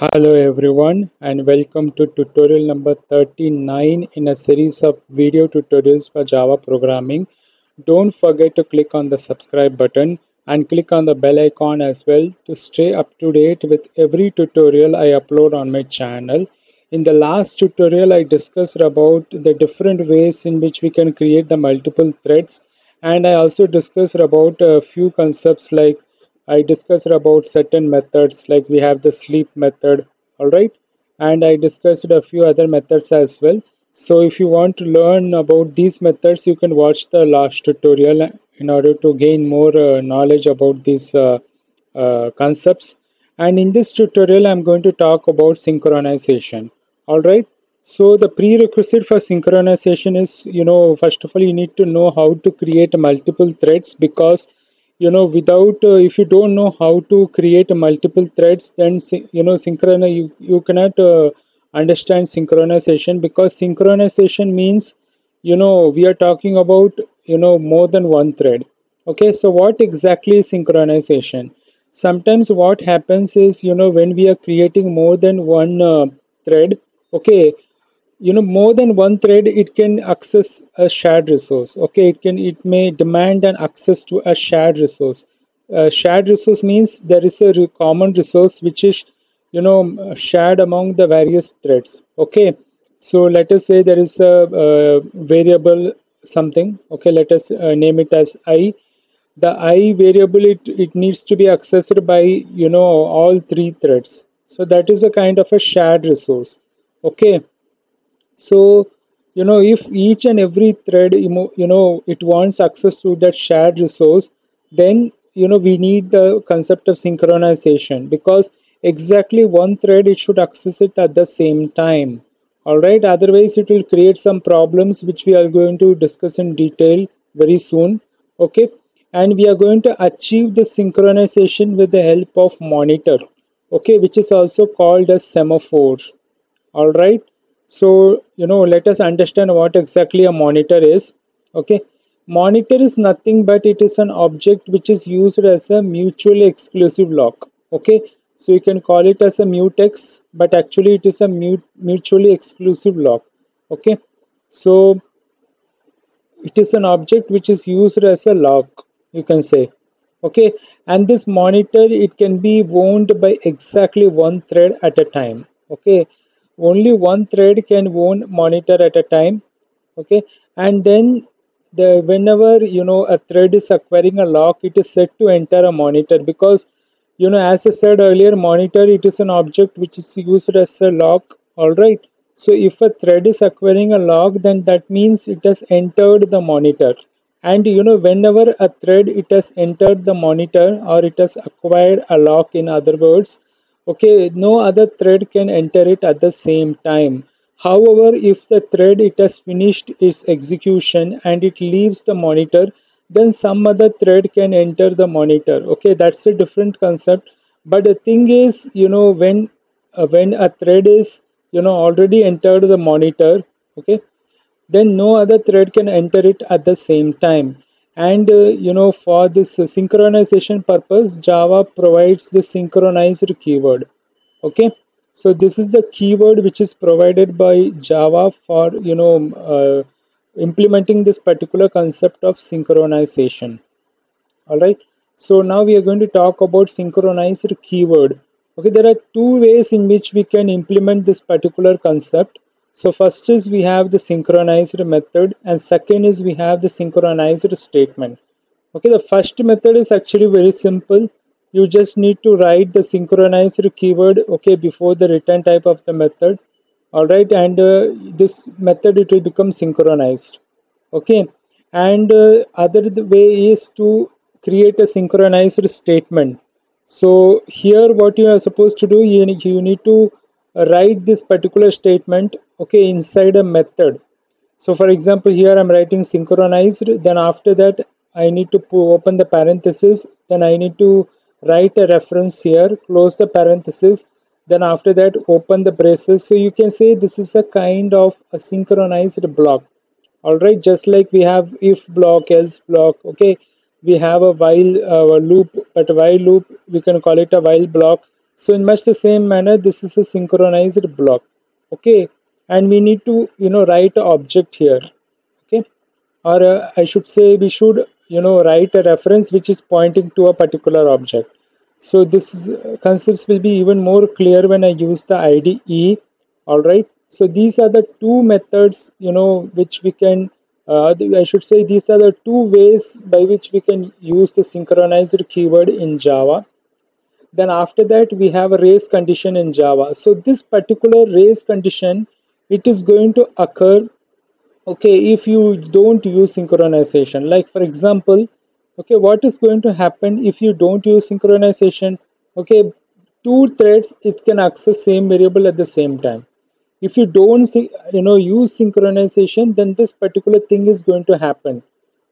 Hello everyone and welcome to tutorial number 39 in a series of video tutorials for Java programming. Don't forget to click on the subscribe button and click on the bell icon as well to stay up to date with every tutorial I upload on my channel. In the last tutorial I discussed about the different ways in which we can create the multiple threads, and I also discussed about a few concepts like I discussed about certain methods like we have the sleep method, all right, and I discussed a few other methods as well. So if you want to learn about these methods, you can watch the last tutorial in order to gain more knowledge about these concepts. And in this tutorial, I'm going to talk about synchronization. All right. So the prerequisite for synchronization is, first of all, you need to know how to create multiple threads because without if you don't know how to create multiple threads, then you cannot understand synchronization, because synchronization means we are talking about more than one thread. Okay, so what exactly is synchronization? Sometimes what happens is, when we are creating more than one thread, okay, more than one thread, it can access a shared resource. Okay, it may demand an access to a shared resource. Shared resource means there is a common resource which is shared among the various threads. Okay, so let us say there is a variable something. Okay, let us name it as I. The I variable, it needs to be accessed by all three threads. So that is a kind of a shared resource. Okay, so, if each and every thread, it wants access to that shared resource, then, we need the concept of synchronization, because exactly one thread, it should access it at the same time. All right. Otherwise, it will create some problems, which we are going to discuss in detail very soon. Okay. And we are going to achieve the synchronization with the help of monitor. Okay. Which is also called as semaphore. All right. So, let us understand what exactly a monitor is. Okay. Monitor is nothing but it is an object which is used as a mutually exclusive lock. Okay. So you can call it as a mutex, but actually it is a mutually exclusive lock. Okay. So it is an object which is used as a lock, you can say. Okay. And this monitor, it can be owned by exactly one thread at a time. Okay, only one thread can own monitor at a time. Okay, and then whenever a thread is acquiring a lock, it is set to enter a monitor, because as I said earlier, monitor, it is an object which is used as a lock. All right. So if a thread is acquiring a lock, then that means it has entered the monitor. And whenever a thread, it has entered the monitor, or it has acquired a lock, in other words, okay, no other thread can enter it at the same time. However, if the thread, it has finished its execution and it leaves the monitor, then some other thread can enter the monitor. Okay, that's a different concept. But the thing is, when a thread is already entered the monitor, okay, then no other thread can enter it at the same time. And for this synchronization purpose, Java provides the synchronized keyword. Okay, so this is the keyword which is provided by Java for implementing this particular concept of synchronization. All right. So now we are going to talk about synchronized keyword. Okay, there are two ways in which we can implement this particular concept. So first is we have the synchronized method, and second is we have the synchronized statement. Okay, the first method is actually very simple. You just need to write the synchronized keyword, okay, before the return type of the method. All right, and this method, it will become synchronized. Okay, and other way is to create a synchronized statement. So here what you are supposed to do, you need to write this particular statement, okay, inside a method. So for example, here I'm writing synchronized, then after that I need to open the parenthesis, then I need to write a reference here, close the parenthesis, then after that open the braces. So you can say this is a kind of a synchronized block. All right, just like we have if block, else block. Okay, we have a while loop, but while loop we can call it a while block. So in much the same manner, this is a synchronized block. Okay, and we need to write an object here. Okay, or I should say we should write a reference which is pointing to a particular object. So this concepts will be even more clear when I use the IDE. All right. So these are the two methods which we can. I should say these are the two ways by which we can use the synchronized keyword in Java. Then after that we have a race condition in Java. So this particular race condition, it is going to occur, okay, if you don't use synchronization. Like for example, okay, what is going to happen if you don't use synchronization? Okay, two threads, it can access same variable at the same time. If you don't use synchronization, then this particular thing is going to happen.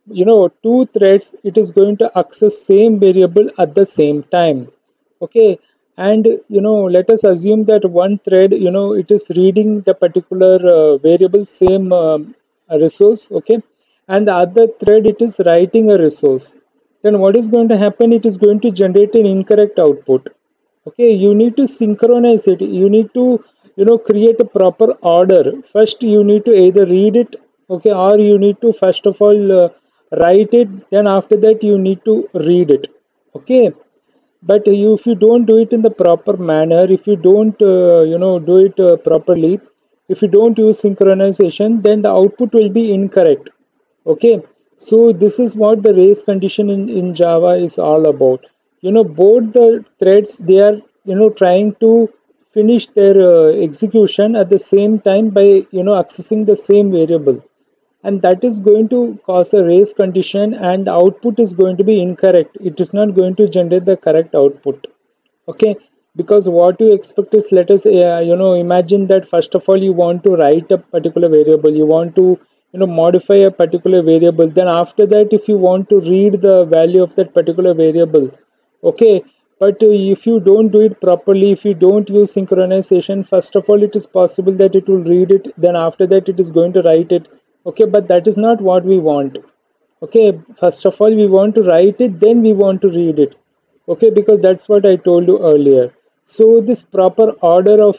Two threads, it is going to access same variable at the same time. Okay, and let us assume that one thread, it is reading the particular variable same resource. Okay, and the other thread, it is writing a resource. Then what is going to happen? It is going to generate an incorrect output. Okay, you need to synchronize it. You need to create a proper order. First you need to either read it, okay, or you need to first of all write it, then after that you need to read it. Okay, but if you don't do it in the proper manner, if you don't do it properly, if you don't use synchronization, then the output will be incorrect. Okay, so this is what the race condition in Java is all about. Both the threads, they are trying to finish their execution at the same time by accessing the same variable, and that is going to cause a race condition, and the output is going to be incorrect. It is not going to generate the correct output. Okay, because what you expect is, let us imagine that first of all you want to write a particular variable, you want to modify a particular variable, then after that if you want to read the value of that particular variable. Okay, but if you don't do it properly, if you don't use synchronization, first of all it is possible that it will read it, then after that it is going to write it. Okay, but that is not what we want. Okay, first of all we want to write it, then we want to read it. Okay, because that's what I told you earlier. So this proper order of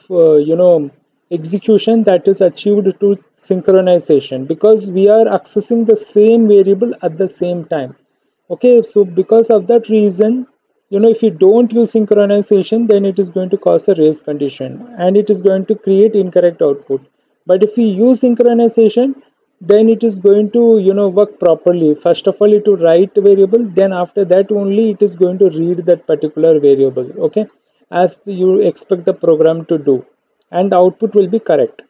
execution, that is achieved to synchronization, because we are accessing the same variable at the same time. Okay, so because of that reason, if you don't use synchronization, then it is going to cause a race condition and it is going to create incorrect output. But if we use synchronization, then it is going to work properly. First of all it will write the variable, then after that only it is going to read that particular variable. Okay, as you expect the program to do, and the output will be correct.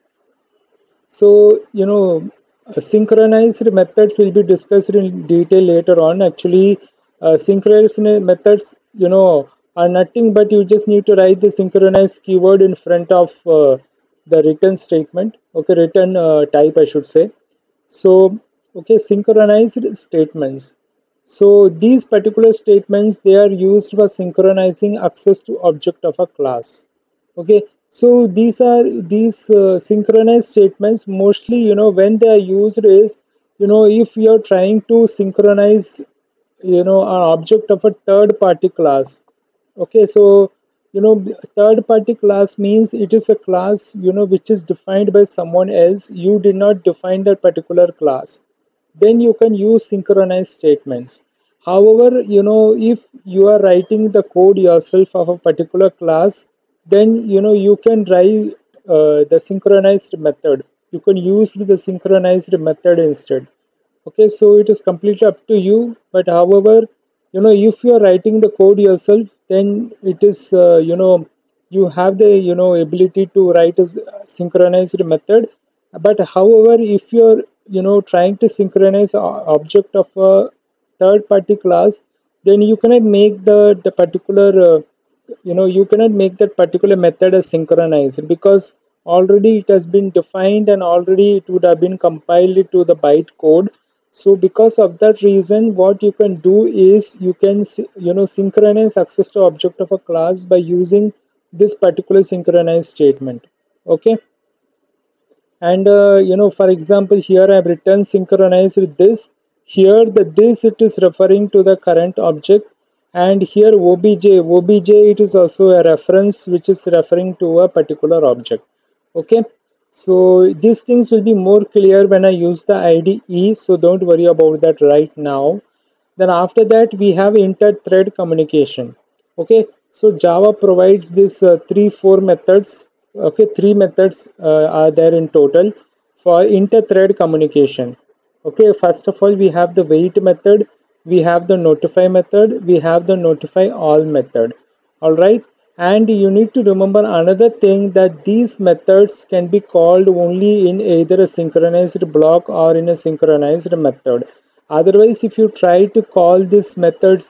So, synchronized methods will be discussed in detail later on. Actually, synchronized methods, are nothing but you just need to write the synchronized keyword in front of the return statement. Okay, return type, I should say. So, okay, synchronized statements. So these particular statements, they are used for synchronizing access to object of a class. Okay, so these synchronized statements mostly, when they are used is, if you are trying to synchronize, an object of a third party class. Okay, so third party class means it is a class which is defined by someone else. You did not define that particular class, then you can use synchronized statements. However, if you are writing the code yourself of a particular class, then you can write the synchronized method. You can use the synchronized method instead. Okay, so it is completely up to you. But however, if you are writing the code yourself, then it is you have the ability to write a synchronized method. But however, if you are trying to synchronize object of a third party class, then you cannot make the particular you cannot make that particular method as synchronized, because already it has been defined and already it would have been compiled to the bytecode. So because of that reason, what you can do is you can synchronize access to object of a class by using this particular synchronized statement. Okay, and for example, here I have written synchronized with this. Here the this, it is referring to the current object, and here obj it is also a reference which is referring to a particular object. Okay, so these things will be more clear when I use the IDE, so don't worry about that right now. Then after that we have inter-thread communication. Okay, so Java provides this four methods. Okay, three methods are there in total for inter-thread communication. Okay, first of all we have the wait method, we have the notify method, we have the notify all method. All right, and you need to remember another thing, that these methods can be called only in either a synchronized block or in a synchronized method. Otherwise, if you try to call these methods,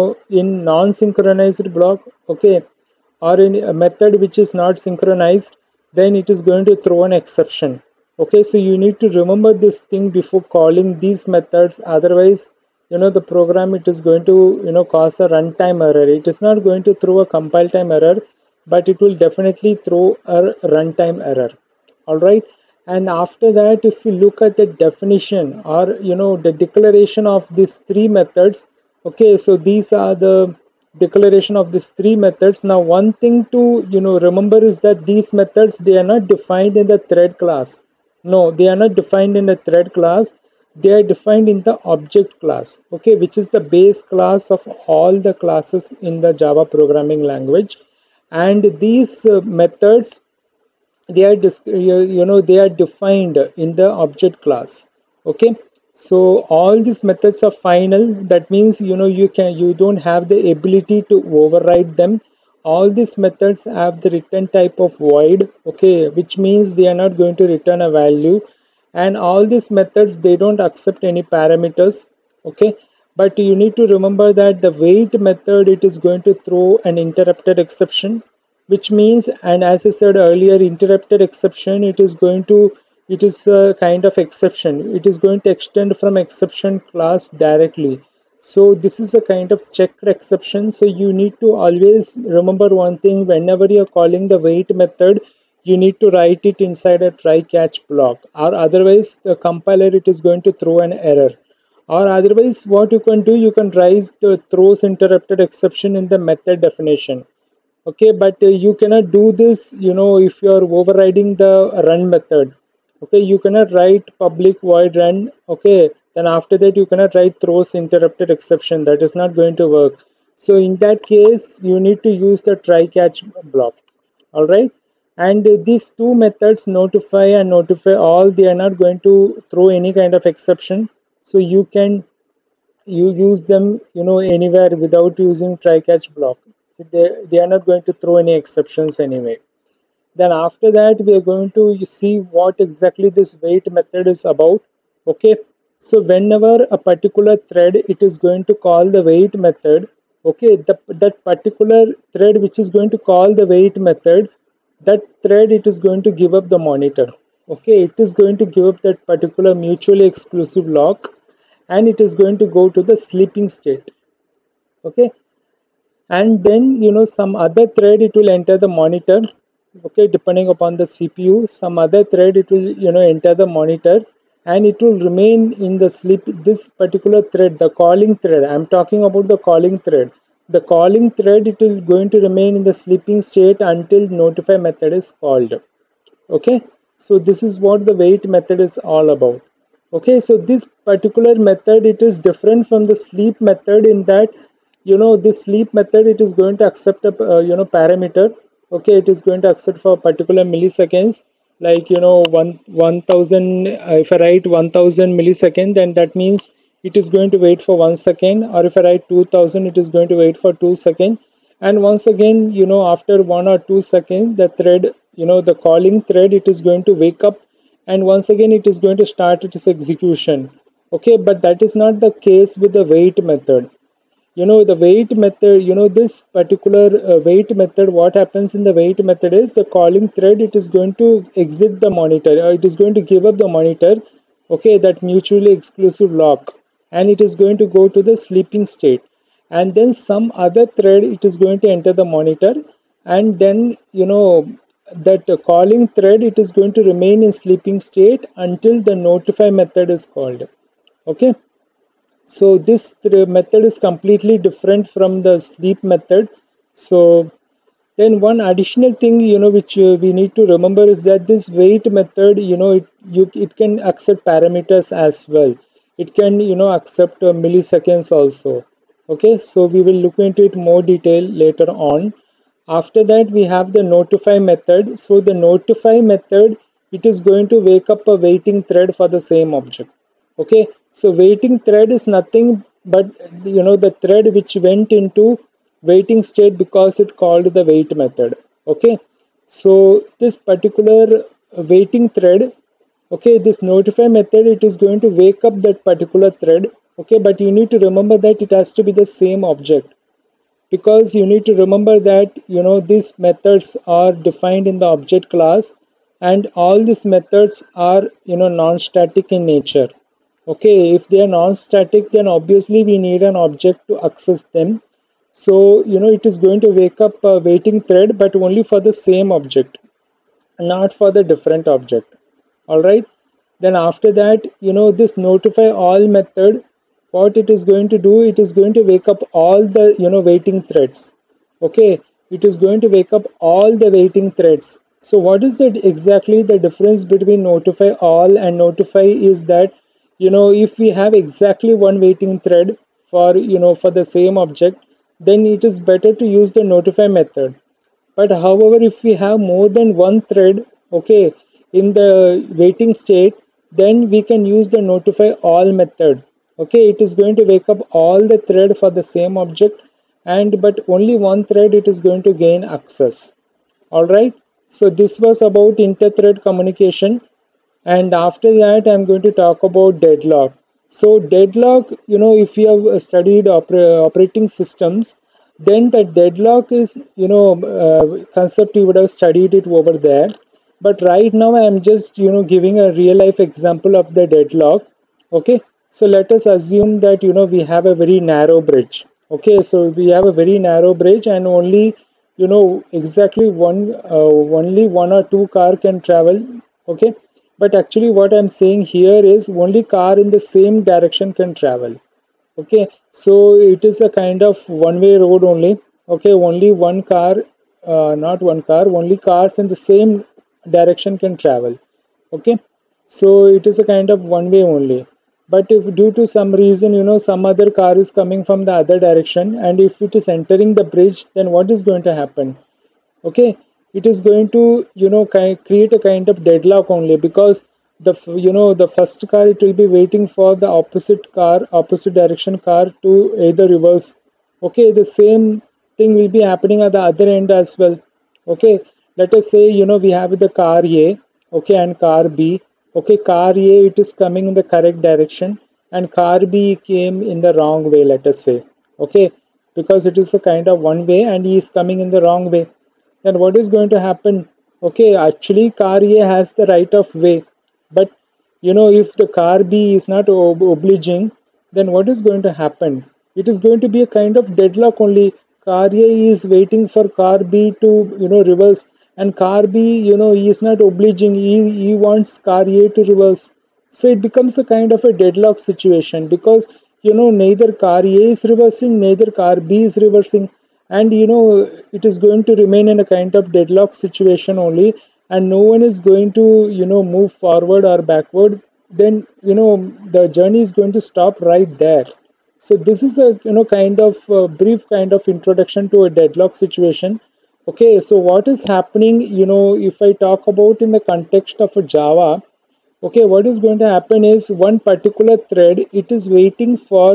in non-synchronized block, okay, or in a method which is not synchronized, then it is going to throw an exception. Okay, so you need to remember this thing before calling these methods. Otherwise, the program, it is going to cause a runtime error. It is not going to throw a compile time error, but it will definitely throw a runtime error. All right, and after that, if you look at the definition, or the declaration of these three methods, okay, so these are the declaration of these three methods. Now one thing to remember is that these methods, they are not defined in the thread class. No, they are not defined in the thread class, they are defined in the object class, okay, which is the base class of all the classes in the Java programming language. And these methods, they are they are defined in the object class. Okay, so all these methods are final. That means you don't have the ability to override them. All these methods have the return type of void, okay, which means they are not going to return a value. And all these methods, they don't accept any parameters. Okay, but you need to remember that the wait method, it is going to throw an interrupted exception, which means, and as I said earlier, interrupted exception, it is a kind of exception, it is going to extend from exception class directly. So this is a kind of checked exception. So you need to always remember one thing: whenever you're calling the wait method, you need to write it inside a try catch block, or otherwise the compiler, it is going to throw an error. Or otherwise, what you can do, you can write throws interrupted exception in the method definition. Okay, but you cannot do this if you are overriding the run method. Okay, you cannot write public void run. Okay, then after that you cannot write throws interrupted exception. That is not going to work. So in that case, you need to use the try catch block. All right, and these two methods, notify and notify all, they are not going to throw any kind of exception. So you use them anywhere without using try catch block. They are not going to throw any exceptions anyway. Then after that, we are going to see what exactly this wait method is about. Okay, so whenever a particular thread, it is going to call the wait method, okay, that particular thread which is going to call the wait method, that thread, it is going to give up the monitor. Okay, it is going to give up that particular mutually exclusive lock, and it is going to go to the sleeping state. Okay, and then some other thread, it will enter the monitor. Okay, depending upon the CPU, some other thread, it will enter the monitor, and it will remain in the sleep. This particular thread, the calling thread, I'm talking about the calling thread. The calling thread, it will going to remain in the sleeping state until notify method is called. Okay, so this is what the wait method is all about. Okay, so this particular method, it is different from the sleep method in that this sleep method, it is going to accept a parameter. Okay, it is going to accept for particular milliseconds, like 1000. If I write 1000 milliseconds, then that means it is going to wait for 1 second. Or if I write 2000, it is going to wait for 2 seconds. And once again, after 1 or 2 seconds, the thread, the calling thread, it is going to wake up, and once again it is going to start its execution. Okay, but that is not the case with the wait method. The wait method, this particular wait method, what happens in the wait method is the calling thread, it is going to exit the monitor, it is going to give up the monitor. Okay, that mutually exclusive lock, and it is going to go to the sleeping state. And then some other thread, it is going to enter the monitor, and then that calling thread, it is going to remain in sleeping state until the notify method is called. Okay, So this method is completely different from the sleep method. So then one additional thing, which we need to remember is that this wait method, it can accept parameters as well. It can, accept milliseconds also. Okay, so we will look into it more detail later on. After that, we have the notify method. So the notify method, it is going to wake up a waiting thread for the same object. Okay, so waiting thread is nothing but the thread which went into waiting state because it called the wait method. Okay, so this particular waiting thread, okay, this notify method, it is going to wake up that particular thread. Okay, but you need to remember that it has to be the same object, because you need to remember that these methods are defined in the object class, and all these methods are non-static in nature. Okay, if they are non-static, then obviously we need an object to access them. So it is going to wake up a waiting thread, but only for the same object, not for the different object. All right, then after that, this notify all method, what it is going to do, it is going to wake up all the waiting threads. Okay, it is going to wake up all the waiting threads. So what is that exactly the difference between notify all and notify is that if we have exactly one waiting thread for for the same object, then it is better to use the notify method. But however, if we have more than one thread, okay, in the waiting state, then we can use the notify all method. Okay, it is going to wake up all the thread for the same object, and but only one thread it is going to gain access. All right. So this was about inter-thread communication, and after that, I'm going to talk about deadlock. So deadlock, if you have studied operating systems, then the deadlock is, concept you would have studied it over there. But right now, I'm just, giving a real life example of the deadlock. Okay. So let us assume that, we have a very narrow bridge. Okay. So we have a very narrow bridge, and only, exactly only one or two car can travel. Okay, but actually what I'm saying here is only car in the same direction can travel. Okay, so it is a kind of one way road only. Okay, only one car, not one car, only cars in the same direction can travel. Okay, so it is a kind of one way only. But if due to some reason, some other car is coming from the other direction, and if it is entering the bridge, then what is going to happen? Okay, it is going to create a kind of deadlock only, because the first car, it will be waiting for the opposite direction car to either reverse. Okay, the same thing will be happening at the other end as well. Okay, let us say we have the car A, okay, and car B. Okay, car A, it is coming in the correct direction, and car B came in the wrong way, let us say. Okay, because it is a kind of one way and he is coming in the wrong way, then what is going to happen? Okay, actually car A has the right of way, but if the car B is not obliging, then what is going to happen? It is going to be a kind of deadlock only. Car A is waiting for car B to reverse, and car B, he is not obliging, he wants car A to reverse. So it becomes a kind of a deadlock situation, because neither car A is reversing, neither car B is reversing, and it is going to remain in a kind of deadlock situation only, and no one is going to move forward or backward. Then the journey is going to stop right there. So this is a kind of brief kind of introduction to a deadlock situation. Okay, so what is happening, if I talk about in the context of a Java, okay, what is going to happen is one particular thread, it is waiting for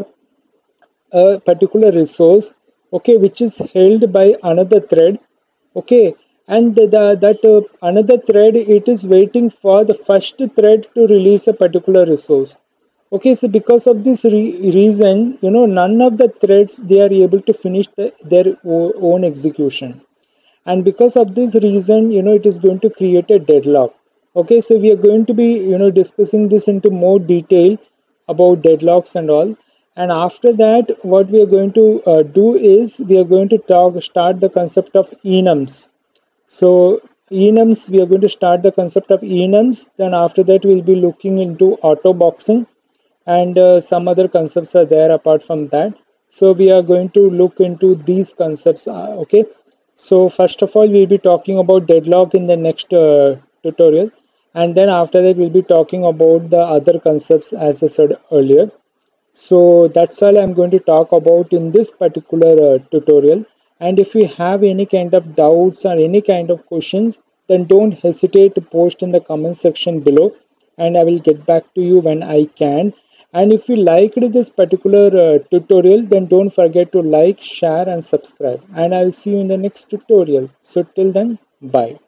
a particular resource, okay, which is held by another thread. Okay, and that another thread, it is waiting for the first thread to release a particular resource. Okay, so because of this reason, none of the threads, they are able to finish their own execution, and because of this reason, it is going to create a deadlock. Okay, so we are going to be discussing this into more detail about deadlocks and all. And after that, what we are going to do is we are going to start the concept of enums. So enums, we are going to start the concept of enums. Then after that, we'll be looking into auto boxing, and some other concepts are there apart from that. So we are going to look into these concepts. Okay, so first of all we'll be talking about deadlock in the next tutorial, and then after that we'll be talking about the other concepts as I said earlier. So that's all I'm going to talk about in this particular tutorial. And if you have any kind of doubts or any kind of questions, then don't hesitate to post in the comment section below, and I will get back to you when I can. And if you liked this particular tutorial, then don't forget to like, share, and subscribe. And I will see you in the next tutorial. So till then, bye.